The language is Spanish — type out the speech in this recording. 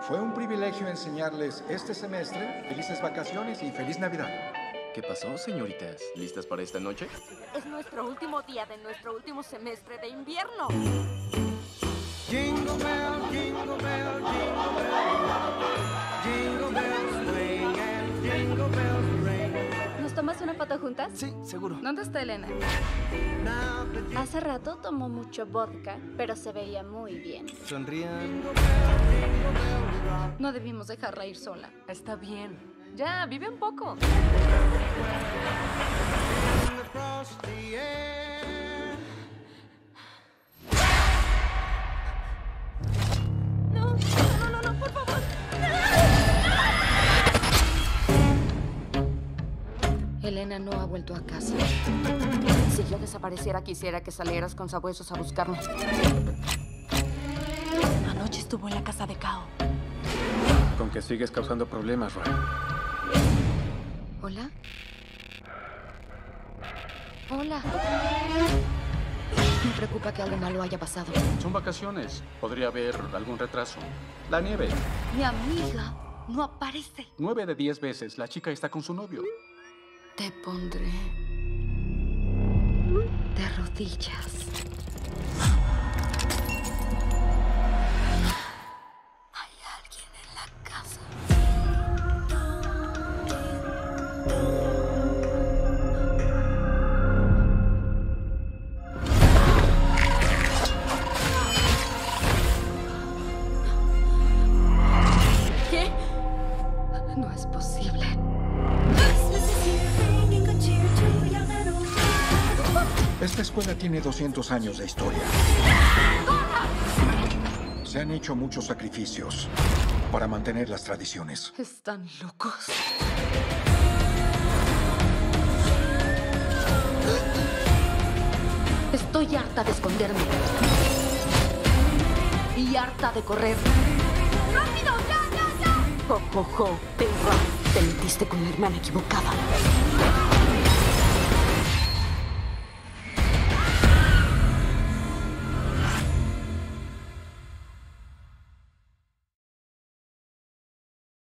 Fue un privilegio enseñarles este semestre. Felices vacaciones y feliz Navidad. ¿Qué pasó, señoritas? ¿Listas para esta noche? Es nuestro último día de nuestro último semestre de invierno. Jingle bell, jingle bell, jingle bell. Jingle bells swing and jingle bells ring. ¿Nos tomas una foto juntas? Sí, seguro. ¿Dónde está Elena? Now the Hace rato tomó mucho vodka, pero se veía muy bien. Sonrían. No debimos dejarla ir sola. Está bien. Ya, vive un poco. jingle across the air. No, no, no, no, por favor. Elena no ha vuelto a casa. Si yo desapareciera, quisiera que salieras con sabuesos a buscarme. Anoche estuvo en la casa de Kao. Con que sigues causando problemas, Roy. ¿Hola? Hola. Me preocupa que algo malo haya pasado. Son vacaciones. Podría haber algún retraso. La nieve. Mi amiga no aparece. 9 de 10 veces la chica está con su novio. Te pondré de rodillas. Hay alguien en la casa. ¿Qué? No es posible. Esta escuela tiene 200 años de historia. Se han hecho muchos sacrificios para mantener las tradiciones. Están locos. Estoy harta de esconderme. Y harta de correr. ¡Rápido! ¡Ya, ya, ya! Jo, jo, jo, perra. Te metiste con la hermana equivocada.